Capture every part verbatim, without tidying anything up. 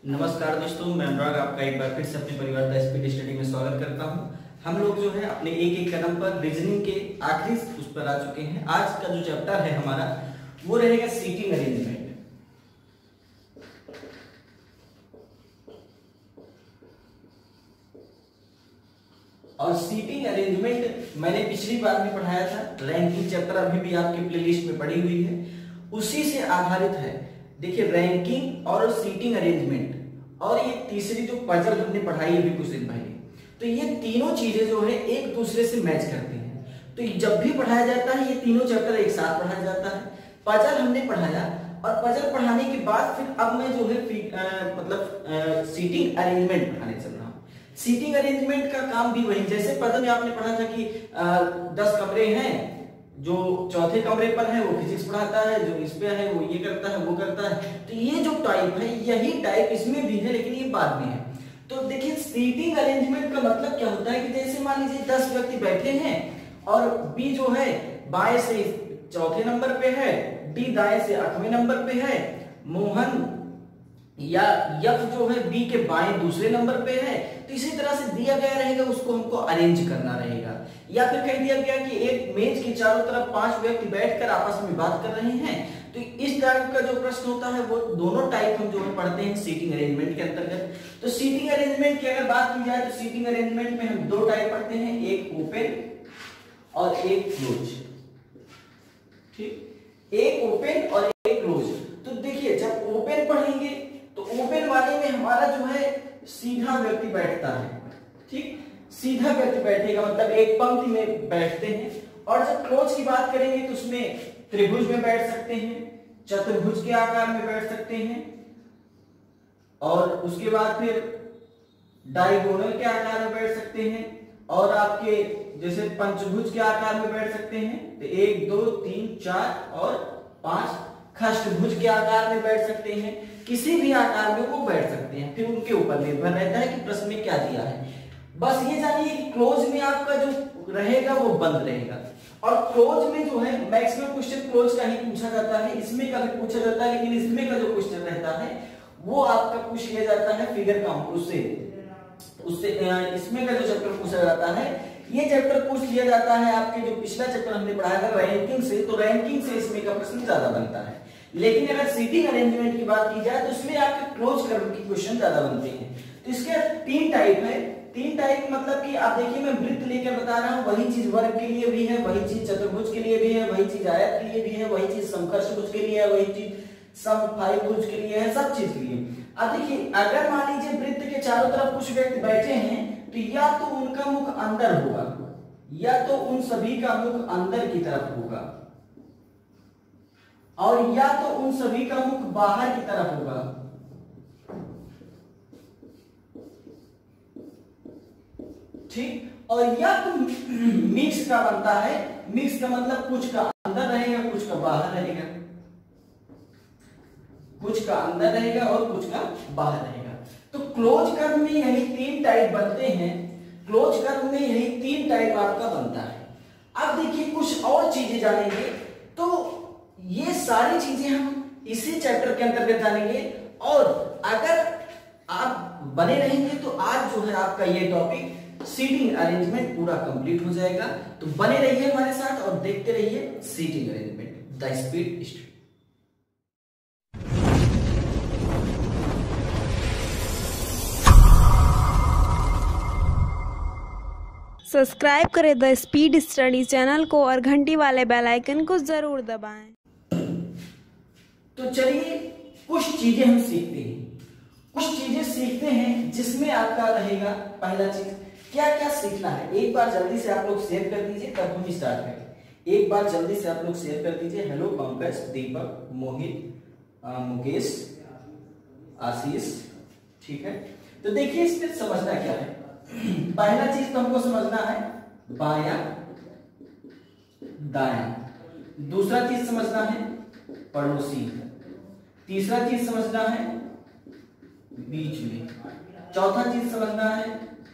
नमस्कार दोस्तों, मैं अनुराग आपका एक बार फिर से अपने परिवार द स्पीड स्टडी में स्वागत करता हूं। हम लोग जो है अपने एक एक कदम पर रीजनिंग के आखिरी उस पर आ चुके हैं। आज का जो चैप्टर है हमारा वो रहेगा सीटिंग अरेंजमेंट। और सीटिंग अरेंजमेंट मैंने पिछली बार भी पढ़ाया था। रैंकिंग चैप्टर अभी भी आपके प्लेलिस्ट में पड़ी हुई है, उसी से आधारित है। देखिए, रैंकिंग और सीटिंग अरेंजमेंट और ये तीसरी जो पजल हमने पढ़ाई अभी कुछ दिन पहले, तो ये तीनों चीजें जो है एक दूसरे से मैच करती हैं। तो जब भी पढ़ाया जाता है ये तीनों चैप्टर एक साथ पढ़ाया जाता है। पजल हमने पढ़ाया और पजल पढ़ाने के बाद फिर अब मैं जो है आ, मतलब सीटिंग अरेंजमेंट पढ़ाने चल रहा हूँ। सीटिंग अरेंजमेंट का काम भी वही, जैसे पजल में आपने पढ़ा था कि आ, दस कमरे हैं, जो चौथे कमरे पर है वो फिजिक्स पढ़ाता है, जो इस पे है वो ये करता है वो करता है। तो ये जो टाइप है यही टाइप इसमें भी है, लेकिन ये बाद में है। तो देखिए, सीटिंग अरेंजमेंट का मतलब क्या होता है कि जैसे मान लीजिए दस व्यक्ति बैठे हैं और बी जो है बाएं से चौथे नंबर पे है, डी दाएं से आठवें नंबर पे है, मोहन या यफ जो है बी के बाएं दूसरे नंबर पे है। तो इसी तरह से दिया गया रहेगा, उसको हमको अरेंज करना रहेगा। या फिर कह दिया गया कि एक मेज के चारों तरफ पांच व्यक्ति बैठकर आपस में बात कर रहे हैं। तो इस टाइप का जो प्रश्न होता है वो दोनों टाइप हम जो है पढ़ते हैं सीटिंग अरेंजमेंट के अंतर्गत। तो सीटिंग अरेंजमेंट की अगर बात की जाए तो सीटिंग अरेंजमेंट में हम दो टाइप पढ़ते हैं, एक ओपन और एक क्लोज। ठीक, एक ओपन और एक क्लोज। तो देखिए, जब ओपन पढ़ेंगे तो ओपन वाले में हमारा जो है सीधा व्यक्ति बैठता है। ठीक, सीधा व्यक्ति बैठेगा, मतलब एक पंक्ति में बैठते हैं। और जब क्लोज की बात करेंगे तो उसमें त्रिभुज में बैठ सकते हैं, चतुर्भुज के आकार में बैठ सकते हैं, और उसके बाद फिर डायगोनल के आकार में बैठ सकते हैं, और आपके जैसे पंचभुज के आकार में बैठ सकते हैं। तो एक दो तीन चार और पांच खष्टभुज के आकार में बैठ सकते हैं। किसी भी आकार में वो बैठ सकते हैं, फिर उनके ऊपर निर्भर रहता है कि प्रश्न में क्या दिया है। बस ये जानिए कि क्लोज में आपका जो रहेगा वो बंद रहेगा। और क्लोज में जो है मैक्सिमम क्वेश्चन क्लोज का ही पूछा जाता है, इसमें का भी पूछा जाता है, लेकिन इसमें का जो क्वेश्चन रहता है वो आपका पूछ लिया जाता है फिगर काउंट उससे उससे इसमें का जो चैप्टर पूछा जाता है, ये चैप्टर पूछ लिया जाता है आपके जो पिछला चैप्टर हमने पढ़ाया था रैंकिंग से, तो रैंकिंग से इसमें का प्रश्न ज्यादा बनता है। लेकिन अगर सीटिंग अरेंजमेंट की बात की जाए तो उसमें आपके क्लोज कर्व के क्वेश्चन ज्यादा बनते हैं। तो इसके तीन टाइप है। तीन टाइप मतलब कि आप देखिए, मैं वृत्त लेकर बता रहा हूं, वही चीज वर्ग के लिए भी है, वही चीज चतुर्भुज के लिए भी है, वही चीज आयत के लिए भी है, वही चीज समकर्षभुज के लिए है, वही चीज समफाइभुज के लिए है, सब चीज के लिए। अब देखिए, अगर मान लीजिए वृत्त के चारों तरफ कुछ व्यक्ति बैठे हैं, तो या तो उनका मुख अंदर होगा या तो उन सभी का मुख अंदर की तरफ होगा, और या तो उन सभी का मुख बाहर की तरफ होगा। ठीक, और या तो मिक्स का बनता है। मिक्स का मतलब कुछ का अंदर रहेगा कुछ का बाहर रहेगा, कुछ का अंदर रहेगा और कुछ का बाहर रहेगा। तो क्लोज कर्व में यही तीन टाइप बनते हैं। क्लोज कर्व में यही तीन टाइप आपका बनता है। अब देखिए, कुछ और चीजें जानेंगे, तो ये सारी चीजें हम इसी चैप्टर के अंतर्गत जानेंगे। और अगर आप बने रहेंगे तो आज जो है आपका ये टॉपिक सीटिंग अरेंजमेंट पूरा कंप्लीट हो जाएगा। तो बने रहिए हमारे साथ और देखते रहिए seating arrangement the speed study. Subscribe करें द स्पीड स्टडी चैनल को और घंटी वाले बेल आइकन को जरूर दबाएं। तो चलिए कुछ चीजें हम सीखते हैं। कुछ चीजें सीखते हैं जिसमें आपका रहेगा पहला चीज क्या क्या सीखना है। एक बार जल्दी से आप लोग शेयर कर दीजिए तब हम स्टार्ट करें। एक बार जल्दी से आप लोग शेयर कर दीजिए। हेलो पंकज, दीपक, मोहित, मुकेश, आशीष। ठीक है, तो देखिए इसमें समझना क्या है। पहला चीज तो हमको समझना है बायां दायां। दूसरा चीज समझना है पड़ोसी। तीसरा चीज समझना है बीच में। चौथा चीज समझना है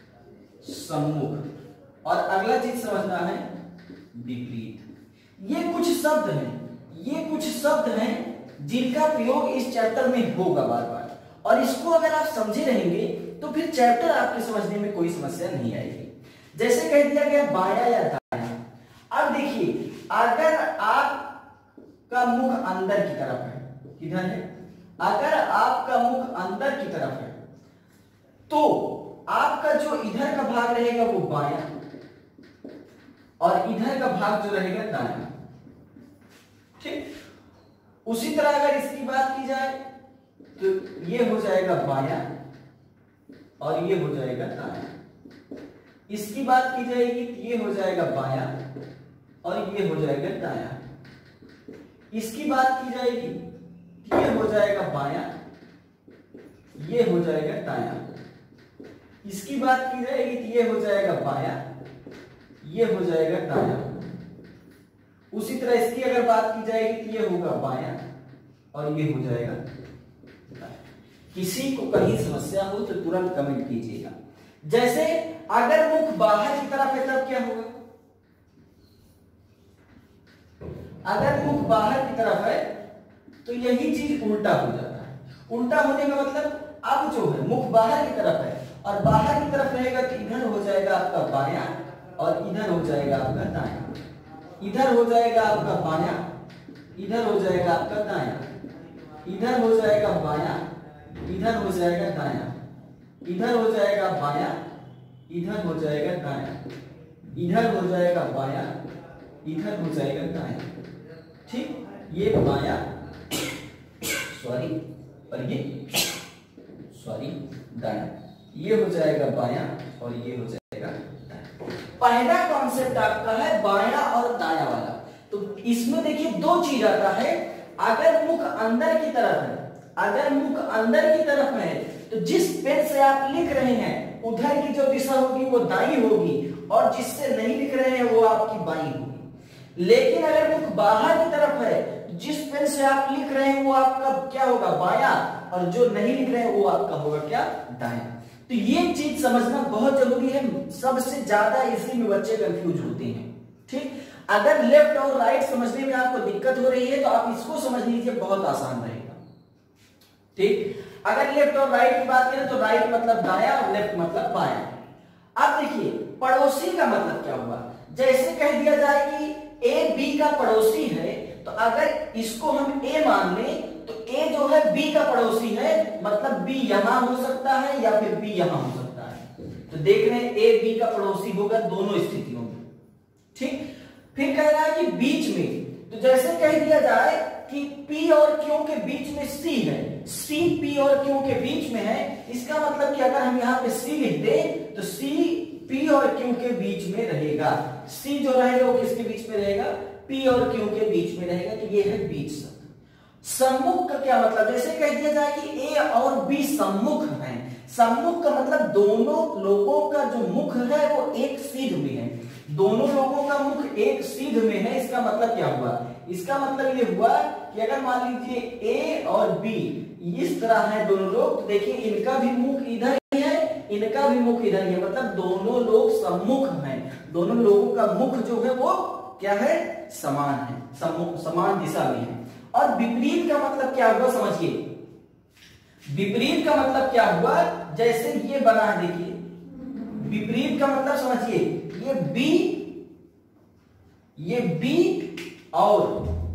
सम्मुख, और अगला चीज समझना है विपरीत। ये कुछ शब्द हैं, ये कुछ शब्द हैं जिनका प्रयोग इस चैप्टर में होगा बार बार, और इसको अगर आप समझे रहेंगे तो फिर चैप्टर आपके समझने में कोई समस्या नहीं आएगी। जैसे कह दिया गया बायां या दायां। अब देखिए अगर आपका मुख अंदर की तरफ है, किधर है, अगर आपका मुख अंदर की तरफ है तो आपका जो इधर का भाग रहेगा वो बायां और इधर का भाग जो रहेगा दायां। ठीक, उसी तरह अगर इसकी बात की जाए तो ये हो जाएगा बायां और ये हो जाएगा दायां। इसकी बात की जाएगी तो ये हो जाएगा बायां और ये हो जाएगा दायां। इसकी बात की जाएगी तो ये हो जाएगा बायां, ये हो जाएगा दायां। इसकी बात की जाएगी तो ये हो जाएगा बायां, ये हो जाएगा दायां। उसी तरह इसकी अगर बात की जाएगी तो ये होगा बायां और ये हो जाएगा दायां। किसी को कहीं समस्या हो तो तुरंत कमेंट कीजिएगा। जैसे अगर मुख बाहर की तरफ है तब क्या होगा, अगर मुख बाहर की तरफ है तो यही चीज उल्टा हो जाता है। उल्टा होने का मतलब अब जो है मुख बाहर की तरफ है और बाहर की तरफ रहेगा तो इधर हो जाएगा आपका बायां और इधर हो जाएगा आपका दायां। इधर हो जाएगा आपका बायां, इधर हो जाएगा आपका दायां। इधर हो जाएगा बायां, इधर हो जाएगा दायां। इधर हो जाएगा बायां, इधर हो जाएगा दायां। इधर हो जाएगा बायां, इधर हो जाएगा दायां। ठीक, ये बायां सॉरी और ये सॉरी दायां। ये हो जाएगा बायां और ये हो जाएगा दायां। पहला कॉन्सेप्ट आपका है बायां और दायां वाला। तो इसमें देखिए दो चीज आता है। अगर मुख अंदर की तरफ है, अगर मुख अंदर की तरफ है तो जिस पेन से आप लिख रहे हैं उधर की जो दिशा होगी वो दाई होगी और जिससे नहीं लिख रहे हैं वो आपकी बाई होगी। लेकिन अगर मुख बाहर की तरफ है जिस पेन से आप लिख रहे हैं वो आपका क्या होगा, बायां, और जो नहीं लिख रहे हैं वो आपका होगा क्या, दायां। तो ये चीज समझना बहुत जरूरी है। सबसे ज्यादा इसी में बच्चे कंफ्यूज होते हैं। ठीक, अगर लेफ्ट और राइट समझने में आपको दिक्कत हो रही है तो आप इसको समझ लीजिए, बहुत आसान रहेगा। ठीक, अगर लेफ्ट और राइट की बात करें तो राइट मतलब दायां और लेफ्ट मतलब बायां। अब देखिए पड़ोसी का मतलब क्या हुआ। जैसे कह दिया जाए कि ए बी का पड़ोसी है तो अगर इसको हम ए मान लें तो ए जो है बी का पड़ोसी है, मतलब बी यहां हो सकता है या फिर बी यहां हो सकता है। तो देख रहे हैं ए बी का पड़ोसी होगा दोनों स्थितियों में। ठीक, फिर कह रहा है कि बीच में, तो जैसे कह दिया जाए कि P और Q के बीच में C है, C P और Q के बीच में है, इसका मतलब कि अगर हम यहाँ पे C लिख दें तो C P और Q के बीच में रहेगा। C जो रहेगा वो किसके बीच में रहेगा, P और Q के बीच में रहेगा। तो ये है बीच शब्द। सम्मुख का क्या मतलब, जैसे कह दिया जाए कि A और B सम्मुख हैं। सम्मुख का मतलब दोनों लोगों का जो मुख है वो एक सीध में है। दोनों लोगों का मुख एक सीध में है, इसका मतलब क्या हुआ, इसका मतलब ये हुआ कि अगर मान लीजिए A और B इस तरह है दोनों लोग, तो देखिए इनका भी मुख इधर ही है, इनका भी मुख इधर ही है, मतलब दोनों लोग सम्मुख हैं। दोनों लोगों का मुख जो है वो क्या है, समान है, सम्मुख समान दिशा में है। और विपरीत का मतलब क्या हुआ समझिए। विपरीत का मतलब क्या हुआ, जैसे ये बना है, देखिए विपरीत का मतलब समझिए, ये B, ये B और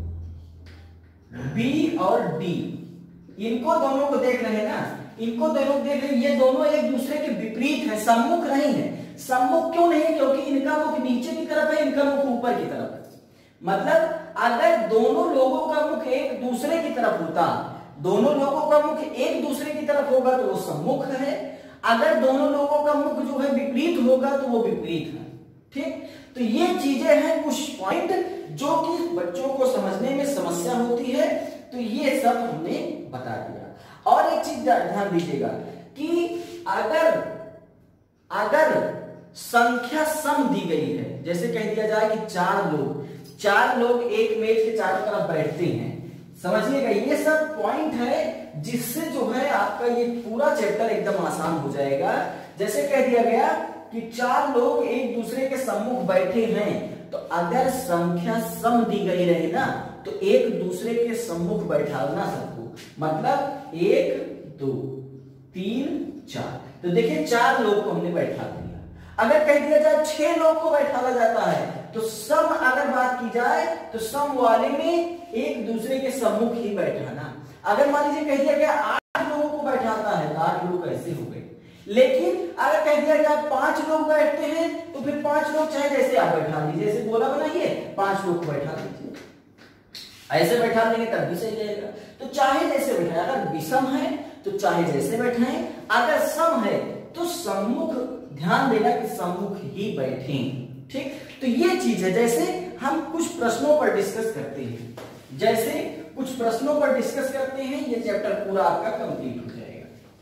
B और D, इनको दोनों को देख रहे हैं ना, इनको दोनों देख रहे हैं, ये दोनों एक दूसरे के विपरीत है, सम्मुख नहीं है। सम्मुख क्यों नहीं, क्योंकि इनका मुख नीचे की तरफ है, इनका मुख ऊपर की तरफ है। मतलब अगर दोनों लोगों का मुख एक दूसरे की तरफ होता, दोनों लोगों का मुख एक दूसरे की तरफ होगा तो वो सम्मुख है। अगर दोनों लोगों का मुख जो है विपरीत होगा तो वो विपरीत है। ठीक, तो ये चीजें हैं कुछ पॉइंट जो कि बच्चों को समझने में समस्या होती है, तो ये सब हमने बता दिया। और एक चीज ध्यान दीजिएगा कि अगर अगर संख्या सम दी गई है, जैसे कह दिया जाए कि चार लोग चार लोग एक मेज के चारों तरफ बैठते हैं, समझिएगा ये सब पॉइंट है जिससे जो है आपका ये पूरा चैप्टर एकदम आसान हो जाएगा। जैसे कह दिया गया कि चार लोग एक दूसरे के सम्मुख बैठे हैं, तो अगर संख्या सम दी गई रहे ना तो एक दूसरे के सम्मुख बैठाना सबको, मतलब एक दो तीन चार। तो देखिए चार लोग को हमने बैठा दिया। अगर कह दिया जाए छह लोग को बैठाया जाता है तो सम अगर बात की जाए तो सम वाले में एक दूसरे के सम्मुख ही बैठाना। अगर मान लीजिए कह दिया गया आठ लोगों को बैठाता है तो आठ लोग ऐसे हो गए। लेकिन अगर कह दिया गया पांच लोग बैठते हैं तो फिर पांच लोग चाहे जैसे आप बैठा दीजिए, जैसे बोला बनाइए पांच लोग को बैठा दीजिए, ऐसे बैठा देंगे तब भी सही रहेगा। तो चाहे जैसे बैठाए, अगर विषम है तो चाहे जैसे बैठाएं, अगर सम है तो सम्मुख, ध्यान देना कि सम्मुख ही बैठें। ठीक, तो ये चीज है। जैसे हम कुछ प्रश्नों पर डिस्कस करते हैं, जैसे कुछ प्रश्नों पर डिस्कस करते हैं, ये चैप्टर पूरा आपका कंप्लीट हो जाएगा।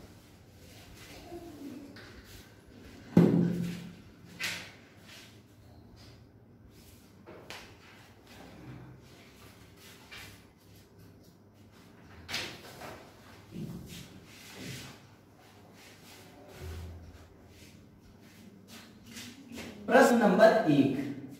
प्रश्न नंबर एक,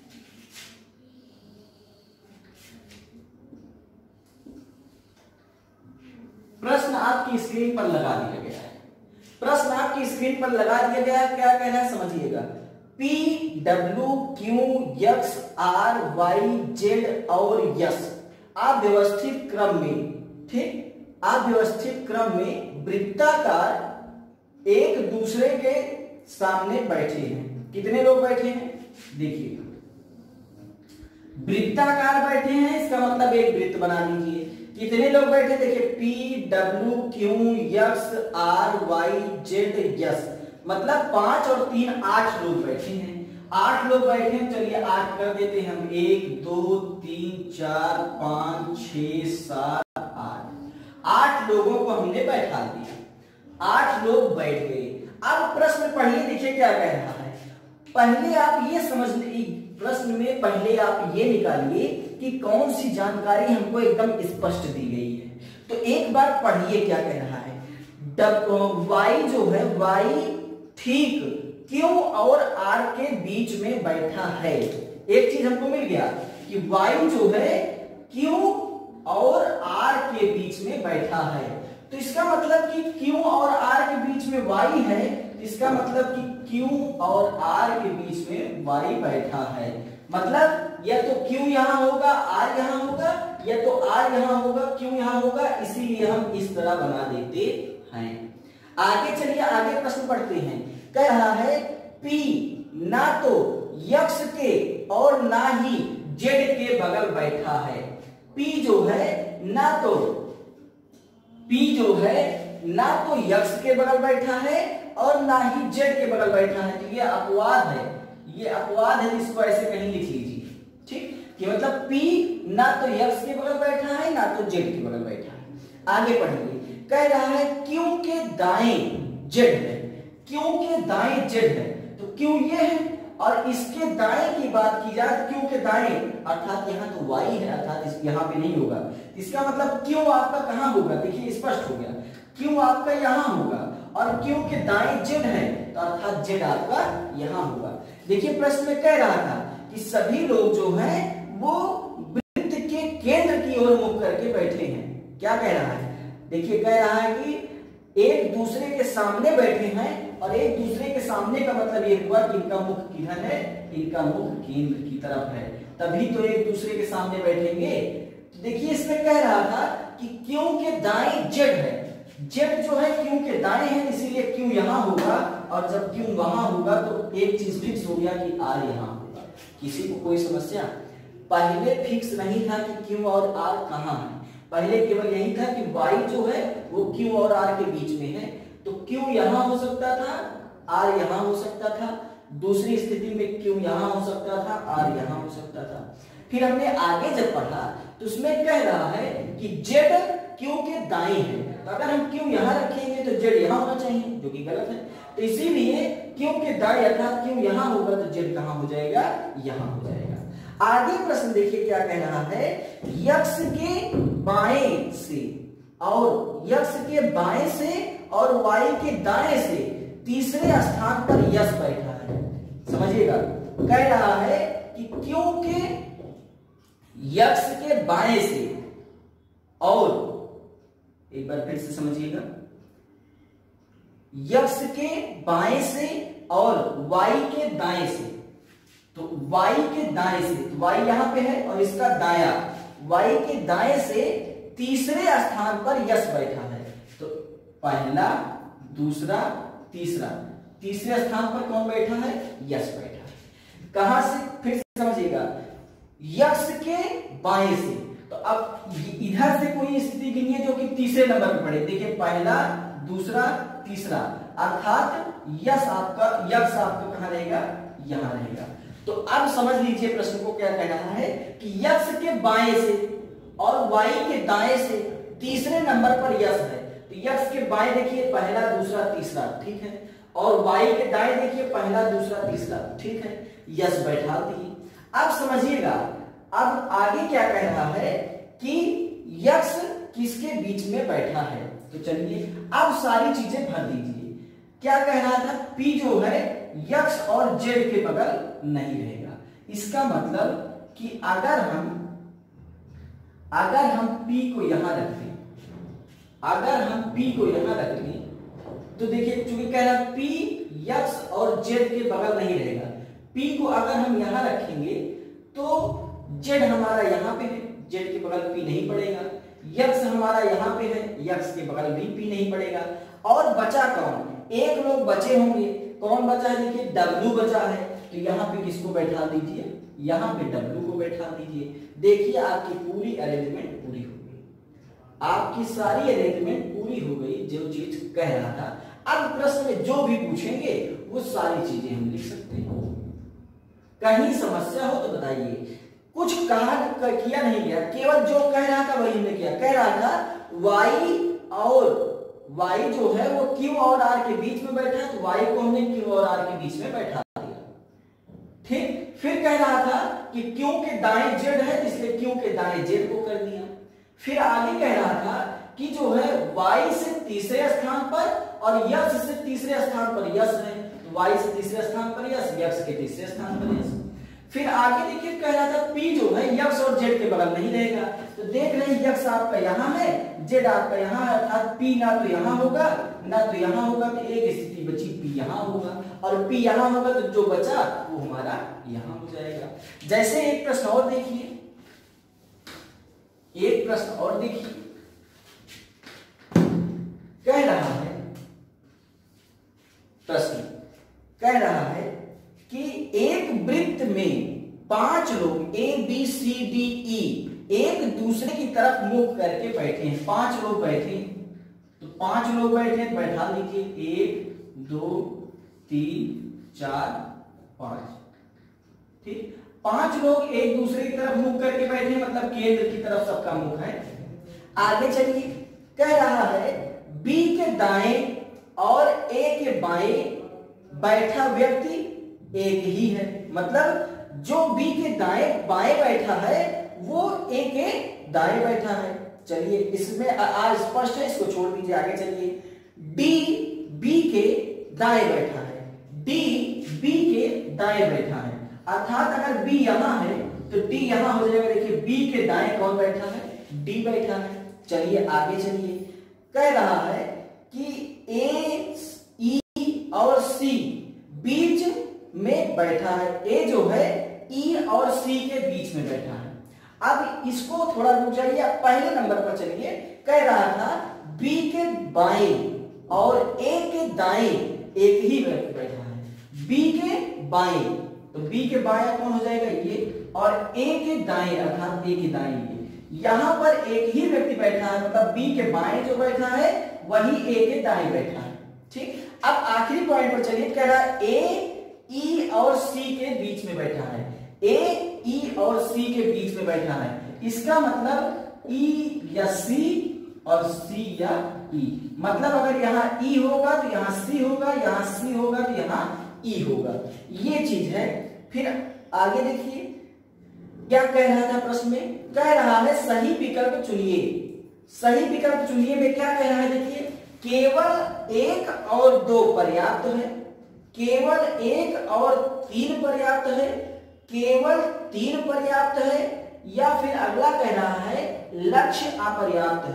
प्रश्न आपकी स्क्रीन पर लगा दिया गया है। प्रश्न आपकी स्क्रीन पर लगा दिया गया है। क्या कहना है समझिएगा। P, W, Q, X, R, Y, Z और यस अव्यवस्थित क्रम में, ठीक, अव्यवस्थित क्रम में वृत्ताकार एक दूसरे के सामने बैठे हैं। कितने लोग बैठे हैं देखिए, वृत्ताकार बैठे हैं, इसका मतलब एक वृत्त बना लीजिए। कितने लोग बैठे देखिए, P, W, Q, X, R, Y, Z, S मतलब पांच और तीन आठ लोग बैठे हैं। आठ लोग बैठे हैं, चलिए आठ कर देते हैं हम, एक दो तीन चार पांच छह सात आठ। आठ लोगों को हमने बैठा दिया, आठ लोग बैठ गए। अब प्रश्न पढ़िए, देखिए क्या कह रहा है। पहले आप ये समझ लीजिए, प्रश्न में पहले आप ये निकालिए कि कौन सी जानकारी हमको एकदम स्पष्ट दी गई है। तो एक बार पढ़िए क्या कह रहा है। वाई जो है, वाई ठीक क्यू और आर के बीच में बैठा है। एक चीज हमको मिल गया कि वाई जो है क्यू और आर के बीच में बैठा है। तो इसका मतलब कि क्यू और आर के बीच में वाई है, इसका मतलब कि Q और R के बीच में Y बैठा है। मतलब या तो Q यहां होगा, R यहां होगा, या तो R यहां होगा, Q यहां होगा, इसीलिए हम इस तरह बना देते हैं। आगे चलिए, आगे प्रश्न पढ़ते हैं। कह रहा है P ना तो X के और ना ही Z के बगल बैठा है। P जो है ना तो P जो है ना तो X के बगल बैठा है और ना ही Z के बगल बैठा है। तो ये अपवाद है, ये अपवाद है, इसको ऐसे कहीं लिख लीजिए। ठीक, कि मतलब P ना तो X के बगल बैठा है ना तो Z के बगल बैठा है। आगे पढ़िए, कह रहा है Q के दाएं Z है, Q के दाएं Z है। तो Q ये है और इसके दाएं की बात की जाए तो Q के दाएं अर्थात यहाँ तो Y है, अर्थात इस यहाँ पे नहीं होगा। इसका मतलब Q आपका कहाँ होगा, देखिए स्पष्ट हो गया। Q आपका यहाँ होगा और Q के दाएं Z है, तो अर्थात Z आपका यहाँ होगा। देखिए प्रश्न में कह रहा था कि सभी लोग जो हैं वो वृत्त के केंद्र की ओर मुख करके बैठे हैं। क्या कह रहा है, देखिए कह रहा है कि एक दूसरे के सामने बैठे हैं, और एक दूसरे के सामने का मतलब ये हुआ कि इनका मुख किधर है, इनका मुख केंद्र की तरफ है, तभी तो एक दूसरे के सामने बैठेंगे। तो देखिए इसमें कह रहा था कि Q के दाएं Z है, Z जो है Q के दाएं है, इसीलिए Q यहाँ होगा, और जब Q वहां होगा तो एक चीज फिक्स हो गया कि R यहाँ होगा। किसी को कोई समस्या, पहले फिक्स नहीं था कि Q और R कहाँ है, पहले केवल यही था कि Y जो है वो Q और R के बीच में है, तो Q यहाँ हो सकता था, R यहाँ हो सकता था, दूसरी स्थिति में Q यहाँ हो सकता था, R यहाँ हो सकता था। फिर हमने आगे जब पढ़ा तो उसमें कह रहा है कि Z Q के दाएं है, तो अगर हम Q यहाँ रखेंगे तो Z यहाँ होना चाहिए, जो कि गलत है। तो इसीलिए Q के दाएं अर्थात Q यहाँ होगा तो Z कहाँ हो जाएगा, यहाँ हो जाएगा। आगे प्रश्न देखिए क्या कह रहा है, X के बाएं से और X के बाएं से और Y के दाएं से तीसरे स्थान पर यश बैठा है। समझिएगा, कह रहा है कि Q के X के बाएं से, और एक बार फिर से समझिएगा, यक्स के बाएं से और वाई के दाएं से। तो वाई के दाएं से, तो वाई यहां पे है और इसका दाया, वाई के दाएं से तीसरे स्थान पर यस बैठा है। तो पहला, दूसरा, तीसरा, तीसरे स्थान पर कौन बैठा है? यस बैठा है। कहां से? फिर से समझिएगा, यक्स के बाएं से। तो अब इधर से कोई स्थिति गिनिए जो कि तीसरे नंबर पर पड़े। देखिए पहला, दूसरा, तीसरा, अर्थात यस आपका, यक्स आपका कहां रहेगा? यहां रहेगा। तो अब समझ लीजिए प्रश्न को क्या कह रहा है कि यक्स के बाएं से और वाई के दाएं से तीसरे नंबर पर यस है। तो यक्स के बाएं देखिए पहला, दूसरा, तीसरा, ठीक है, और वाई के दाएं देखिए पहला, दूसरा, तीसरा, ठीक है, यस बैठा दिए। अब समझिएगा, अब आगे क्या कह रहा है कि यक्स किसके बीच में बैठा है। तो चलिए अब सारी चीजें भर दीजिए। क्या कह रहा था? पी जो है यक्स और जेड के बगल नहीं रहेगा। इसका मतलब कि अगर हम अगर हम P को यहां रख दें, अगर हम P को यहां रख दें, तो देखिए चूंकि कह रहा P यक्स और जेड के बगल नहीं रहेगा। P को अगर हम यहां रखेंगे तो जेड हमारा यहां पे है, जेड के बगल P नहीं पड़ेगा। यक्स हमारा यहां पे है, यक्स के बगल भी P नहीं पड़ेगा। और बचा कौन? एक लोग बचे होंगे। कौन बचा है? देखिए W बचा है। तो यहां पे किसको बैठा दीजिए? यहां पे W को बैठा दीजिए। देखिए आपकी पूरी अरेंजमेंट पूरी हो गई, आपकी सारी अरेंजमेंट पूरी हो गई जो चीज कह रहा था। अब प्रश्न में जो भी पूछेंगे वो सारी चीजें हम लिख सकते हैं। कहीं समस्या हो तो बताइए। कुछ कहा किया नहीं गया, केवल जो कह रहा था वही हमने किया। कह रहा था y और y जो है वो Q और R के बीच में बैठा है, तो y को हमने Q और R के बीच में बैठा दिया। ठीक, फिर कह रहा था कि Q के दाएं Z है, इसलिए Q के दाएं Z को कर दिया। फिर आगे कह रहा था कि जो है y से तीसरे स्थान पर और यक्स से तीसरे स्थान पर यस है, तो y से तीसरे स्थान पर यस, यक्स के तीसरे स्थान पर यस। फिर आगे देखिए कह रहा था P जो है यक्स और जेड के बगल नहीं रहेगा। तो देख रहे हैं यक्स आपका यहां है, जेड आपका यहां है, अर्थात P ना तो यहां होगा ना तो यहां होगा। तो एक स्थिति बची P यहां होगा, और P यहां होगा तो जो बचा वो हमारा यहां हो जाएगा। जैसे एक प्रश्न और देखिए, एक प्रश्न और देखिए, कह रहा है प्रश्न कह रहा है कि एक वृत्त में पांच लोग A B C D E एक दूसरे की तरफ मुख करके बैठे हैं। पांच लोग बैठे हैं, तो पांच लोग बैठे हैं, बैठा लीजिए। एक, दो, तीन, चार, पांच। ठीक, पांच लोग एक दूसरे की तरफ मुख करके बैठे हैं, मतलब केंद्र की तरफ सबका मुख है। आगे चलिए, कह रहा है बी के दाएं और ए के बाएं बैठा व्यक्ति एक ही है। मतलब जो बी के दाएं बाएं बैठा है वो ए के दाएं बैठा है। चलिए इसमें आज स्पष्ट है, इसको छोड़ दीजिए। आगे चलिए, डी बी के दाएं बैठा है, डी बी के दाएं बैठा है, अर्थात अगर बी यहां है तो डी यहां हो जाएगा। देखिए बी के दाएं कौन बैठा है? डी बैठा है। चलिए आगे चलिए, कह रहा है कि ए ई और सी बीच में बैठा है। ए जो है ई और सी के बीच में बैठा है। अब इसको थोड़ा रुक जाइए, आप पहले नंबर पर चलिए। कह रहा था बी के बाएं और ए के दाएं एक ही व्यक्ति बैठा है। बी के बाएं, तो बी के बाएं कौन हो जाएगा? ये, और ए के दाएं अर्थात ए के दाएं ये। यहां पर एक ही व्यक्ति बैठा है, मतलब बी के बाएं जो बैठा है वही ए के दाएं बैठा है। ठीक, अब आखिरी पॉइंट पर चलिए। कह रहा है ए ई और सी के बीच में बैठा है। ए ई और सी के बीच में बैठा है, इसका मतलब ई या सी और सी या ई। मतलब अगर यहाँ ई होगा तो यहाँ सी होगा, यहाँ सी होगा तो यहाँ ई होगा। ये चीज है। फिर आगे देखिए क्या कह रहा था प्रश्न में। कह रहा है सही विकल्प चुनिए। सही विकल्प चुनिए में क्या कह रहा है? देखिए केवल एक और दो पर्याप्त है, केवल एक और तीन पर्याप्त है, केवल तीन पर्याप्त है, या फिर अगला कह रहा है लक्ष्य अपर्याप्त है।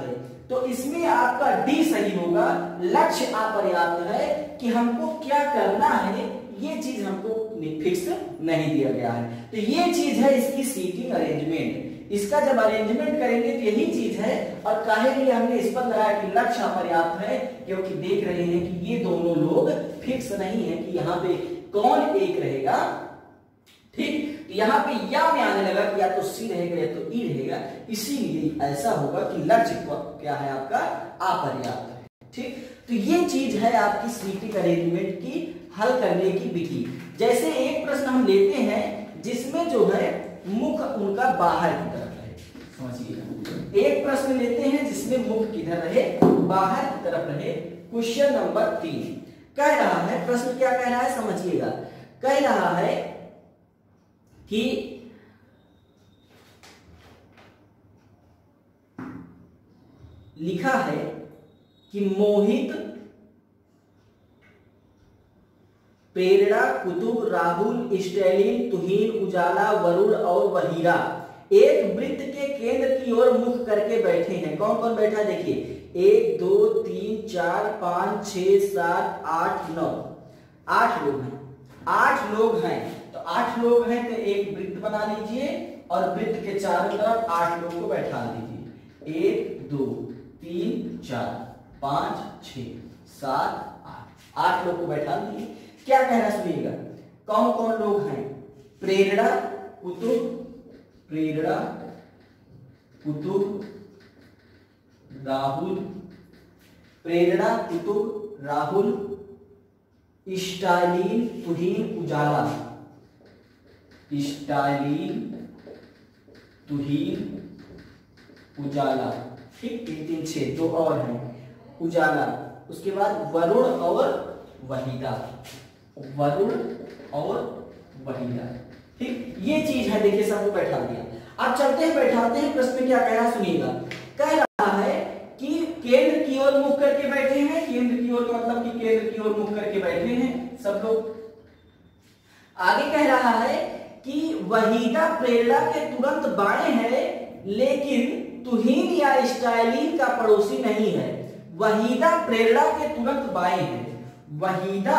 तो इसमें आपका डी सही होगा। लक्ष्य अपर्याप्त है कि हमको क्या करना है, ये चीज हमको फिक्स नहीं दिया गया है। तो ये चीज है इसकी सीटिंग अरेंजमेंट। इसका जब अरेंजमेंट करेंगे तो यही चीज है। और काहे लिए हमने इस पर लगाया कि लक्ष्य अपर्याप्त है, क्योंकि देख रहे हैं कि ये दोनों लोग फिक्स नहीं है कि यहाँ पे कौन एक रहेगा। ठीक, तो यहाँ पे या में आने लगा कि या तो सी रहेगा या तो ई रहेगा, इसीलिए ऐसा होगा कि लक्ष्य क्या है आपका अपर्याप्त है। ठीक, तो ये चीज है आपकी सीटिंग अरेंजमेंट की हल करने की विधि। जैसे एक प्रश्न हम लेते हैं जिसमें जो है मुख उनका बाहर की तरफ रहे, समझिएगा। एक प्रश्न लेते हैं जिसमें मुख किधर रहे, बाहर की तरफ रहे। क्वेश्चन नंबर तीन कह रहा है, प्रश्न क्या कह रहा है समझिएगा। कह रहा है कि लिखा है कि मोहित, प्रेरणा, कुतुब, राहुल, स्टैलिन, तुहीन, उजाला, वरुण और वहीरा एक वृत्त के केंद्र की ओर मुख करके बैठे हैं। कौन कौन बैठा देखिए, एक दो तीन चार पांच छह सात आठ नौ, आठ लोग हैं। आठ लोग हैं तो आठ लोग हैं तो एक वृत्त बना लीजिए और वृत्त के चारों तरफ आठ लोग को बैठा दीजिए। एक दो तीन चार पांच छह सात आठ, आठ लोग को बैठा दीजिए। क्या कहना सुनिएगा, कौन कौन लोग हैं, प्रेरणा, कुतुब, प्रेरणा, कुतुब, राहुल, प्रेरणा, कुतुब, राहुल, स्टालिन, तुहीन, उजाला, स्टालिन, तुहीन, उजाला। ठीक, तीन तीन छह, दो और हैं, उजाला। उसके बाद वरुण और वहीदा, वरुण और वहीदा। ठीक, ये चीज है, देखिए सबको बैठा दिया। अब चलते हैं बैठाते हैं, प्रश्न में क्या कह रहा है सुनिएगा। कह रहा है कि केंद्र की ओर मुख करके बैठे हैं, केंद्र की ओर मतलब कि केंद्र की ओर मुख करके बैठे हैं सब लोग। आगे कह रहा है कि वहीदा प्रेरणा के तुरंत बाएं है लेकिन तुहीन या स्टाइलिन का पड़ोसी नहीं है। वहीदा प्रेरणा के तुरंत बाएं है, वहीदा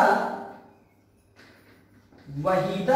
वहीदा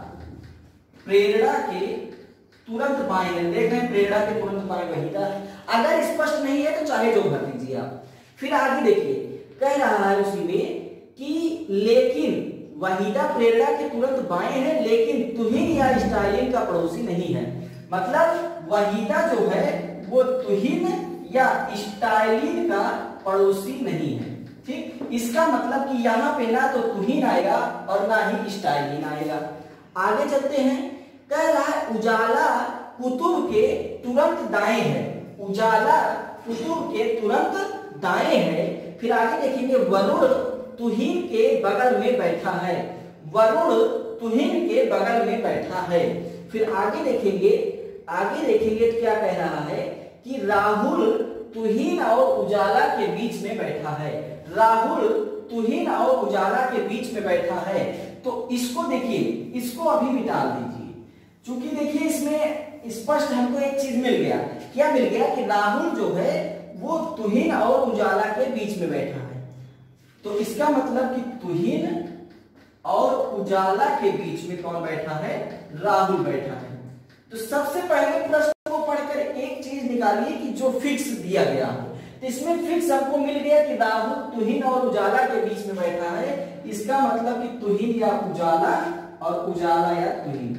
प्रेरणा के तुरंत बाएं है। देख रहे हैं प्रेरणा के तुरंत बाएं वहीदा है। अगर स्पष्ट नहीं है तो चाहे जो भर दीजिए आप। फिर आगे देखिए, कह रहा है उसी में कि लेकिन वहीदा प्रेरणा के तुरंत बाएं है लेकिन तुहीन या स्टाइलिन का पड़ोसी नहीं है। मतलब वहीदा जो है वो तुहीन या स्टाइलिन का पड़ोसी नहीं है। ठीक, इसका मतलब कि यहाँ पे ना तो तुहीन आएगा और ना ही स्टाइलिन आएगा। आगे चलते हैं, कह रहा है उजाला कुतुब के तुरंत दाएं है, उजाला कुतुब के तुरंत दाएं है। फिर आगे देखेंगे वरुण तुहीन के बगल में बैठा है, वरुण तुहीन के बगल में बैठा है। फिर आगे देखेंगे, आगे देखेंगे तो क्या कह रहा है कि राहुल तुहीन और उजाला के बीच में बैठा है, राहुल तुहीन और उजाला के बीच में बैठा है। तो इसको देखिए, इसको अभी मिटा दीजिए, क्योंकि देखिए इसमें स्पष्ट हमको एक चीज मिल गया। क्या मिल गया कि राहुल जो है वो तुहीन और उजाला के बीच में बैठा है। तो इसका मतलब कि तुहीन और उजाला के बीच में कौन बैठा है, राहुल बैठा है। तो सबसे पहले प्रश्न को पढ़कर एक चीज निकालिए कि जो फिक्स दिया गया हो। तो इसमें फिक्स आपको मिल गया कि राहुल तुहीन और उजाला के बीच में बैठा है। इसका मतलब कि तुहीन या उजाला और उजाला या तुहीन,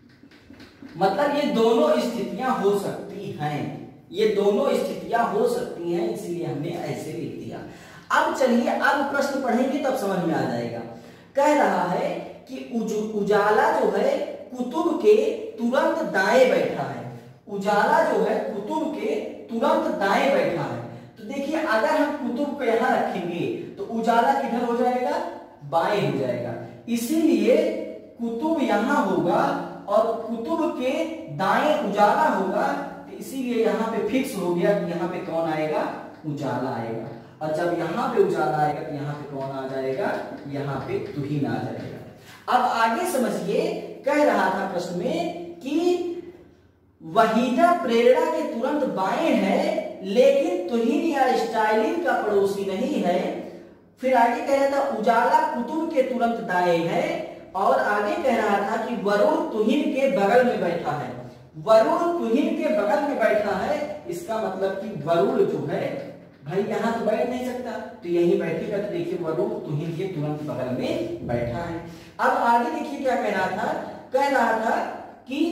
मतलब ये दोनों स्थितियां हो सकती हैं, ये दोनों स्थितियां हो सकती हैं, इसलिए हमने ऐसे लिख दिया। अब चलिए अब प्रश्न पढ़ेंगे तब समझ में आ जाएगा। कह रहा है कि उज, उजाला जो है कुतुब के तुरंत दाएं बैठा है, उजाला जो है कुतुब के तुरंत दाएं बैठा है। तो देखिए अगर हम कुतुब को यहां रखेंगे तो उजाला किधर हो जाएगा, बाएं हो जाएगा। इसीलिए कुतुब यहां होगा और कुतुब के दाएं उजाला होगा। तो इसीलिए यहाँ पे फिक्स हो गया कि यहाँ पे कौन आएगा, उजाला आएगा। और जब यहाँ पे उजाला आएगा तो यहाँ पे कौन आ जाएगा, यहाँ पे तुहीन आ जाएगा। अब आगे समझिए, कह रहा था प्रश्न में कि वहीदा प्रेरणा के तुरंत बाएं है लेकिन तुहिन या स्टाइलिन का पड़ोसी नहीं है। फिर आगे कह रहा था उजाला कुतुब के तुरंत दाएं है, और आगे कह रहा था कि वरुण तुहिन के बगल में बैठा है। वरुण तुहिन के बगल में बैठा है, इसका मतलब कि वरुण जो है भाई यहां तो बैठ नहीं सकता, तो यही बैठेगा। तो देखिए वरुण तुहिन के तुरंत बगल में बैठा है। अब आगे देखिए क्या कह रहा था, कह रहा था कि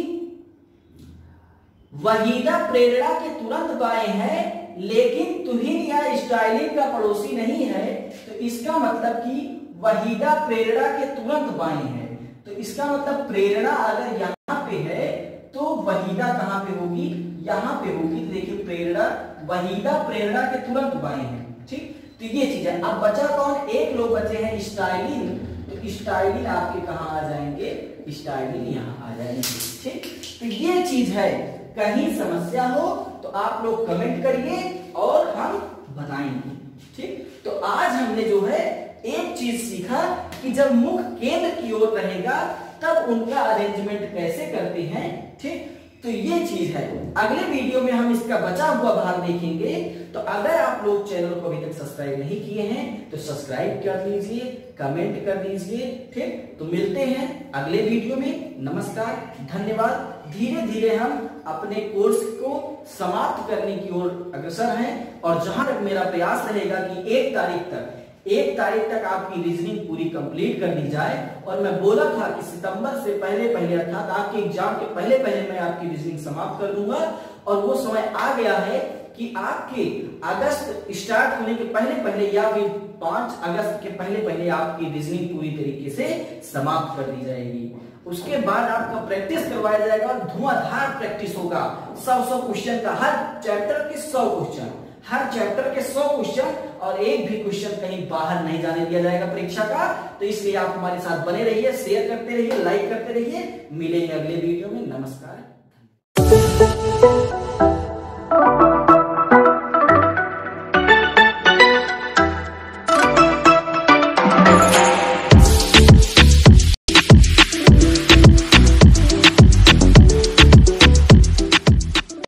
वहीदा प्रेरणा के तुरंत बाएं है, लेकिन तुहिन या स्टाइलिन का पड़ोसी नहीं है। तो इसका मतलब कि वहीदा प्रेरणा के तुरंत बाएं है। तो इसका मतलब प्रेरणा अगर यहां पे है तो वहीदा कहां पे होगी, यहां पे होगी। तो देखिए प्रेरणा, वहीदा प्रेरणा के तुरंत बाएं है। ठीक, तो ये चीज है। अब बचा कौन, एक लोग बचे हैं स्टाइलिन। तो स्टाइलिन आपके कहां आ जाएंगे, स्टाइलिन यहां आ जाएंगे। ठीक, तो ये चीज है। कहीं समस्या हो तो आप लोग कमेंट करिए और हम बताएंगे। ठीक, तो आज हमने जो है एक चीज सीखा कि जब मुख केंद्र की ओर रहेगा तब उनका अरेंजमेंट कैसे करते हैं। ठीक, तो ये चीज है। अगले वीडियो में हम इसका बचा हुआ भाग देखेंगे। तो अगर आप लोग चैनल को अभी तक सब्सक्राइब नहीं किए हैं तो सब्सक्राइब कर दीजिए, कमेंट कर दीजिए। ठीक, तो मिलते हैं अगले वीडियो में। नमस्कार, धन्यवाद। धीरे धीरे हम अपने कोर्स को समाप्त करने की ओर अग्रसर हैं, और जहां तक मेरा प्रयास रहेगा कि एक तारीख तक एक तारीख तक आपकी रीजनिंग पूरी कंप्लीट कर दी जाए। और मैं बोला था कि सितंबर से पहले पहले अर्थात आपके एग्जाम के पहले पहले मैं आपकी रीजनिंग समाप्त कर दूंगा, और वो समय आ गया है कि आपके अगस्त स्टार्ट होने के पहले पहले या फिर पांच अगस्त के पहले पहले आपकी रीजनिंग पूरी तरीके से समाप्त कर दी जाएगी। उसके बाद आपका प्रैक्टिस करवाया जाएगा और धुआंधार प्रैक्टिस होगा। सौ सौ क्वेश्चन का, हर चैप्टर के सौ क्वेश्चन, हर चैप्टर के सौ क्वेश्चन, और एक भी क्वेश्चन कहीं बाहर नहीं जाने दिया जाएगा परीक्षा का। तो इसलिए आप हमारे साथ बने रहिए, शेयर करते रहिए, लाइक करते रहिए। मिलेंगे अगले वीडियो में। नमस्कार।